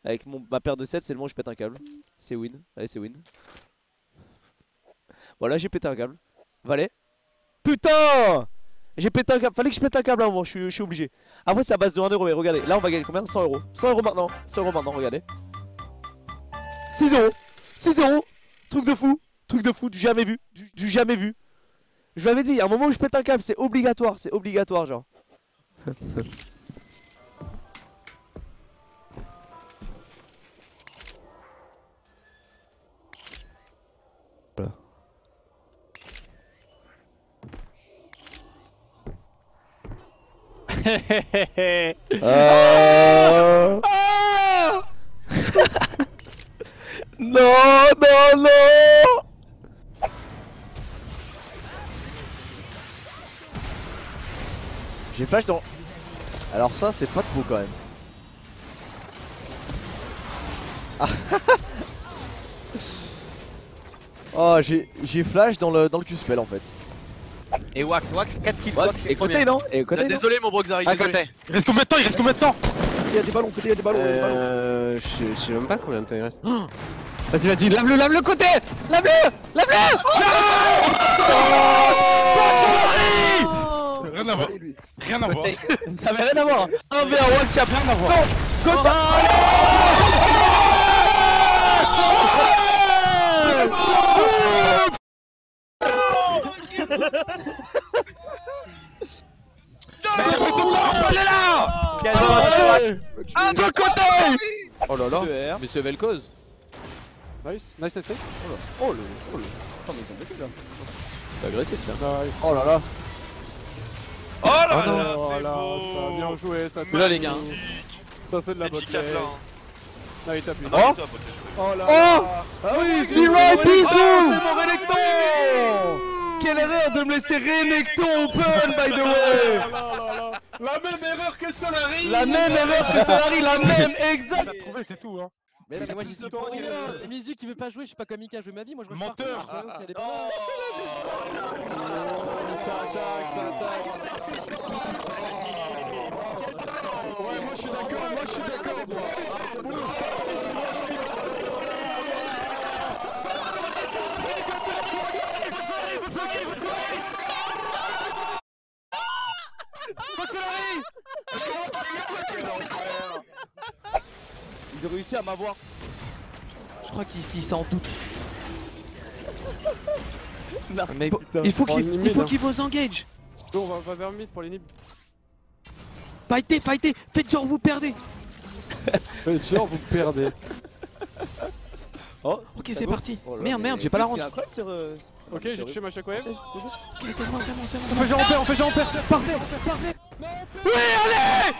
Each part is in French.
Avec ma paire de 7, c'est le moment où je pète un câble. C'est win. Allez, c'est win. Voilà, j'ai pété un câble. Valet. Putain! J'ai pété un câble. Fallait que je pète un câble à un moment, je suis obligé. Après, c'est à base de 1€. Mais regardez, là, on va gagner combien? 100 euros. 100 € maintenant. 100 € maintenant, regardez. 6 euros. 6 euros. Truc de fou. Truc de fou. Du jamais vu. Du jamais vu. Je l'avais dit, il y a un moment où je pète un câble. C'est obligatoire. C'est obligatoire, genre. Voilà. Non, non, non. J'ai flash dans... Alors ça c'est pas de beau quand même. Ah. Oh j'ai flash dans le Q-spell en fait. Et Wax 4 kills. Wax, et côté non? Et côté non? Désolé mon Broxari. À côté. Il reste combien de temps? Il reste combien de temps? Il y a des ballons, côté il y a des ballons, il y a des ballons. Je sais même pas combien de temps il reste. Vas-y, lave-le côté! Lave-le! Rien à voir. Rien à voir. Ça avait rien à voir. Un v un Wax, rien à voir. Un de côté! Oh là là, 2R. mais c'est Vel'Koz. Nice. Oh Oh le. Attends, mais ils ont pété là. C'est agressif ça. Oh là là. Oh là non. là, Oh c'est là, beau. ça a bien joué, ça. Là les gars. Ça c'est de la Les botte. J4 là. Là il tape une. Non, toi, pote. Oh là Oh là. Ah oui, c'est right, bisous. c'est mon Renekton. Quelle erreur de me laisser Renekton open, by the way. La même erreur que Solari. La même erreur que Solari, la même, exact. T'as trouvé, c'est tout hein. Mais non, mais moi j'y suis pour rien. C'est Mizu qui veut pas jouer, je suis pas comme Mika, je veux ma vie, moi je reste Menteur. partout. S'il y a des Ça attaque. Ouais, moi je suis d'accord, Ils ont réussi à m'avoir. Je crois qu'il s'en doute. Non, Mais putain. il faut hein. qu'il vous engage. On va vers mid pour les nibs. Fightez, faites genre vous perdez. Genre vous perdez. Oh, Ok, c'est parti. Oh là, Merde, mais j'ai pas la c'est rente. incroyable sur. Ok, j'ai touché ma chaque wave. Ok, c'est bon. On fait genre en perd. Parfait. Oui, allez.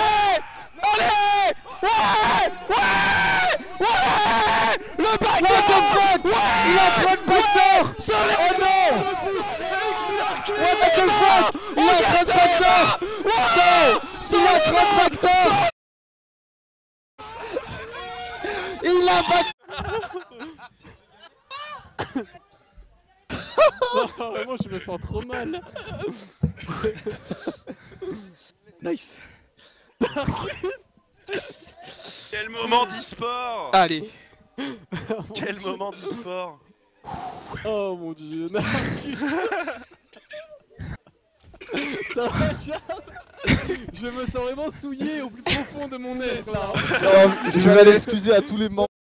Ouais. Le backdoor. Il a trop de backdoor. Oh non. What the fuck. Il a trop de backdoor. Il a trop de backdoor. Il a Vraiment, je me sens trop mal. Nice. Quel moment d'e-sport. Allez. Quel moment d'e-sport. Oh mon dieu, Narcus. Ça va, Charles? Je me sens vraiment souillé au plus profond de mon être là. Je vais aller excuser à tous les membres.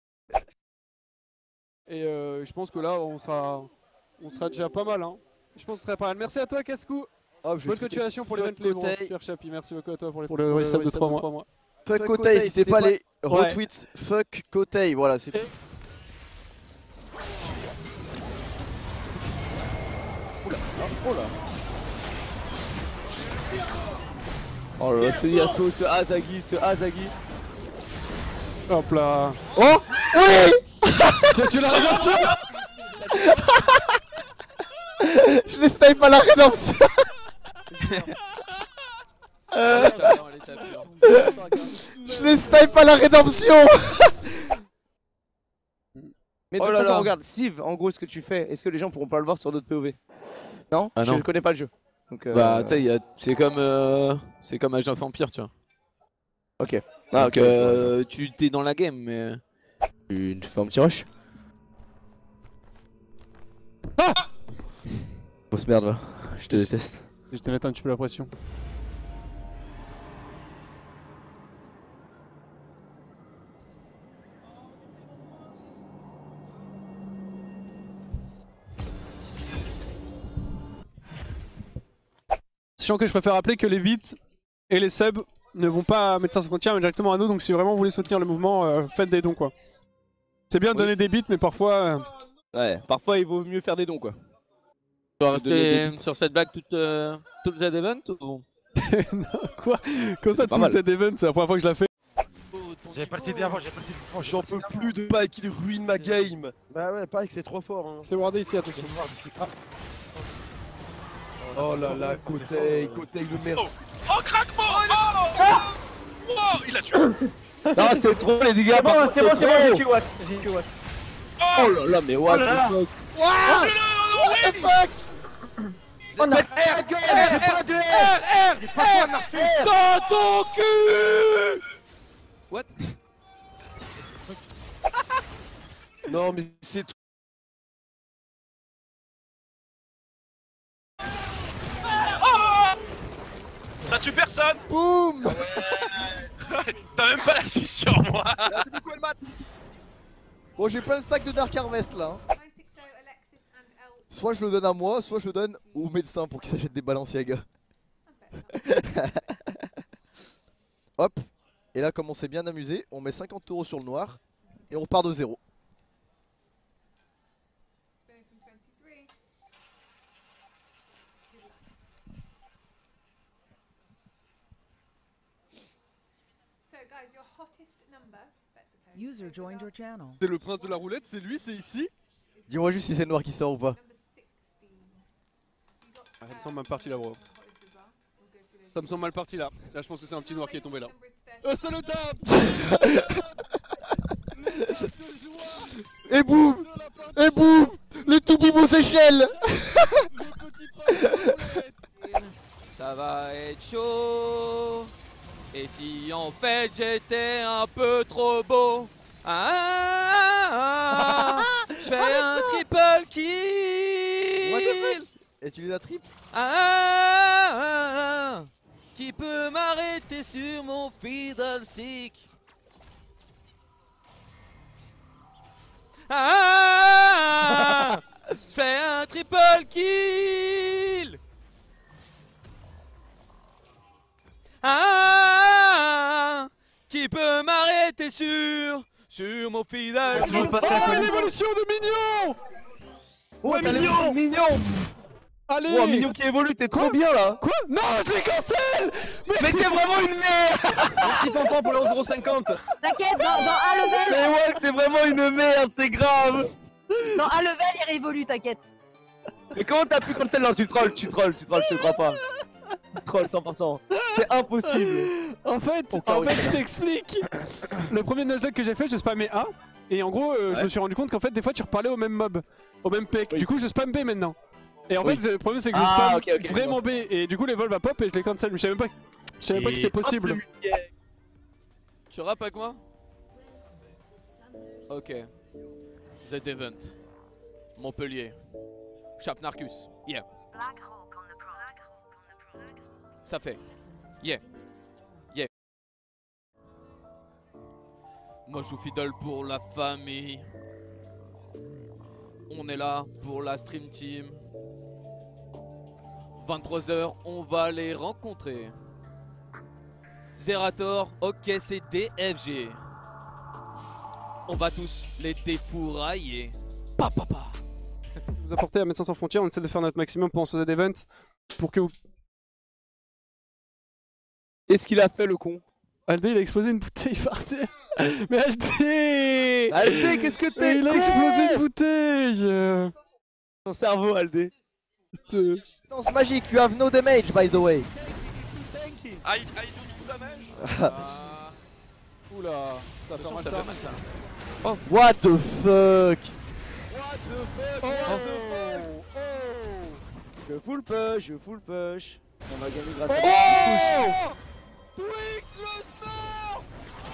Et je pense que là, on sera déjà pas mal. Hein. Je pense qu'on serait pas mal. Merci à toi, Cascou. Bonne continuation pour l'event les bons. Pierre Chapi, merci beaucoup à toi pour le resub de 3 mois. Fuck Kotei, n'hésitez pas à les retweets. Fuck Kotei, voilà, c'est tout. Oh là. Oh là là, ce Yasuo, ce Azagi. Hop là. Oh oui. Tu l'as rédemption. Je les snipe à la rédemption. Je les snipe à la rédemption. Mais de toute façon, regarde, Civ, en gros, ce que tu fais, est-ce que les gens pourront pas le voir sur d'autres POV? Non, Ah non. Je connais pas le jeu. Donc, Bah, tu sais, c'est comme Age of Empire, tu vois. Ok. Ah ok, tu t'es dans la game mais... Tu fais un petit rush. Ah Grosse merde va, je te déteste. Je te mettre un petit peu la pression. Sachant que je préfère rappeler que les bits et les subs ne vont pas à Médecins Sans Frontières mais directement à nous, donc si vraiment vous voulez soutenir le mouvement, faites des dons quoi. C'est bien de donner des bits mais parfois... Ouais, parfois il vaut mieux faire des dons quoi. Tu vas rester sur cette blague toute les events ou... Quoi? Comme ça tout cet event, c'est la première fois que je la fais. J'avais pas le CD avant, j'avais pas le CD. Oh, j'en peux plus de Pike, il ruine ma game. Bah ouais, Pike c'est trop fort hein. C'est wardé ici, attention. Oh là là, Kotei le merde. Oh, craquement. Oh, il a tué. Non c'est trop les dégâts. C'est bon, j'ai tué Wax. Oh là là mais what the fuck. What the fuck. On a R, j'ai pas de R. Dans ton cul. What? Non mais c'est tout. Ça tue personne. Boum. T'as même pas l'assise sur moi. Merci beaucoup Elmat. Bon j'ai plein de stacks de Dark Harvest là hein. Soit je le donne à moi, soit je le donne au médecin pour qu'il s'achète des Balenciaga. Hop. Et là comme on s'est bien amusé, on met 50 € sur le noir et on repart de zéro. C'est le prince de la roulette, c'est lui, c'est ici. Dis-moi juste si c'est le noir qui sort ou pas. Ah, ça me semble mal parti là bro. Ça me semble mal parti là. Là je pense que c'est un petit noir qui est tombé là. C'est le tap. Et boum. Et boum. Les tout bibos Seychelles. Ça va être chaud. Et si en fait j'étais un peu trop beau. Je fais un triple kill. Et tu les as trip. Qui peut m'arrêter sur mon fiddle stick? Je fais un triple kill. Qui peut m'arrêter sur mon fiddle stick? Oh l'évolution de Mignon. Ouais, Mignon. Allez. Oh, Mignon qui évolue, t'es trop bien là. Quoi? Non, je les cancel. Mais t'es vraiment une merde. Merci Fanfan pour les 11,50 €. T'inquiète, dans A level, Mais ouais, t'es vraiment une merde, c'est grave. dans A level, il réévolue, t'inquiète. Mais comment t'as pu cancel? Non, tu trolls, je te crois pas. Tu trolls 100%. C'est impossible. En fait, je t'explique. Le premier Nuzlocke que j'ai fait, je spammais A. Et en gros, je me suis rendu compte qu'en fait, des fois, tu reparlais au même mob, au même pec. Du coup, je spamme B maintenant. Et en fait, le problème, c'est que je spamme vraiment B. Et du coup, les vols va pop et je les cancel. Mais je savais même pas que c'était possible. Tu rappes avec moi? Ok. Z-Event. Montpellier. Chap Narcus. Yeah. Ça fait. Yeah. Yeah. Moi je joue fidèle pour la famille. On est là pour la stream team. 23 h, on va les rencontrer. Zerator, ok c'est DFG. On va tous les défourailler. Pa pa pa. Vous apportez à Médecins Sans Frontières, on essaie de faire notre maximum pour ce Z-Event. Pour que vous... Est-ce qu'il a fait le con? Aldé il a explosé une bouteille par terre. Mais Aldé! Aldé, qu'est-ce que t'es? Il a explosé une bouteille. Ton cerveau, Aldé. Lance magique, you have no damage by the way. I do tout damage. Oula, ça fait mal ça. Oh. What the fuck? Je full push, On va gagner grâce à... Oh! Twix le sport.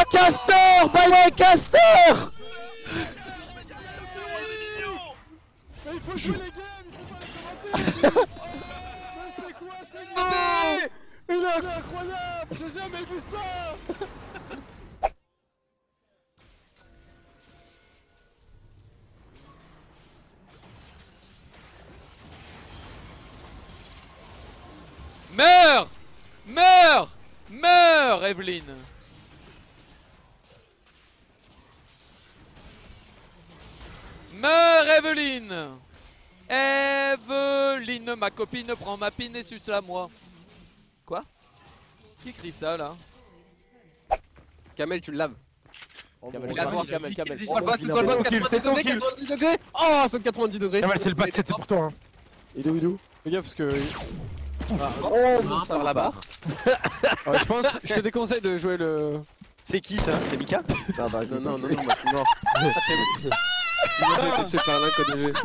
Castor! Bye bye Castor! Il faut jouer les games, il faut pas mais c'est quoi ce gameplay? Il est incroyable! J'ai jamais vu ça! Meurs! Meurs! Meurs, Evelyne! Meurs, Evelyne! Evelyne, ma copine, prends ma pine et suce-la moi. Quoi? Qui crie ça là? Kamel, tu le laves. Kamel, Kamel. C'est ton kill. 90 degrés. Oh, c'est 90 degrés. Kamel, c'est le bat, c'est pour toi. Hein. Il est où? Fais gaffe parce que. Oh, ça par là-bas. Je pense, je te déconseille de jouer le. C'est qui ça? C'est Mika? Non, moi je suis mort. C'est par là qu'on est.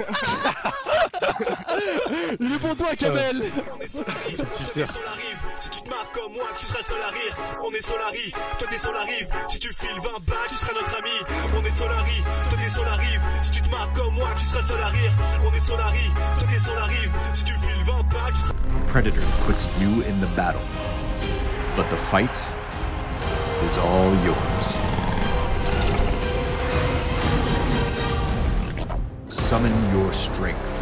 Il est pour toi, Kamel! On est Solarive, si tu te marres comme moi, tu seras le seul à rire. On est Solari, toi t'es Solarive. Si tu files 20 balles, tu seras notre ami. On est Solari, toi t'es Solarive. Si tu te marres comme moi, tu seras le seul à rire. On est Solari, toi t'es Solarive. Si tu files 20 balles, tu seras. Predator puts you in the battle, but the fight is all yours. Summon your strength.